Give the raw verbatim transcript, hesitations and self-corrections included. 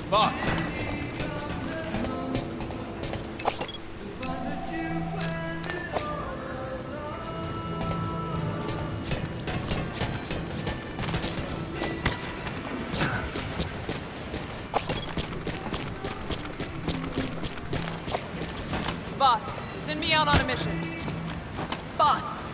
Boss! Boss, send me out on a mission. Boss!